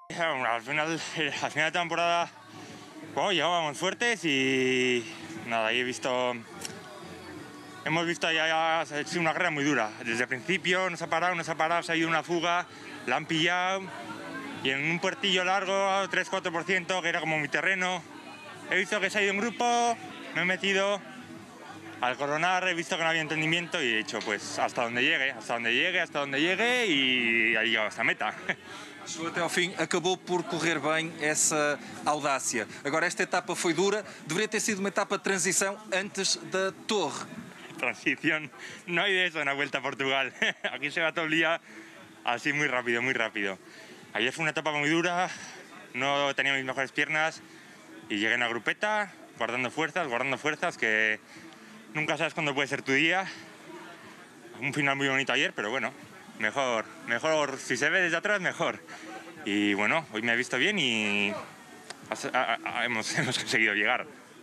Bueno, al final de temporada bueno, llegábamos fuertes y nada, ahí hemos visto ya ha sido una guerra muy dura. Desde el principio nos ha parado, se ha ido una fuga, la han pillado y en un puertillo largo, 3-4%, que era como mi terreno, he visto que se ha ido un grupo, me he metido. Al coronar he visto que no había entendimiento y he dicho pues hasta donde llegue y aí llegado esta meta. Chegou até ao fim, acabou por correr bem essa audácia. Agora, esta etapa foi dura, deveria ter sido uma etapa de transição antes da Torre. Transición, no hay de eso en la Vuelta a Portugal. Aquí se va todo el día así muy rápido, muy rápido. Ayer fue una etapa muy dura, no tenía mis mejores piernas y llegué en la grupeta guardando fuerzas, que nunca sabes cuándo puede ser tu día. Un final muy bonito ayer, pero bueno, mejor, si se ve desde atrás, mejor. Y bueno, hoy me he visto bien y hemos conseguido llegar.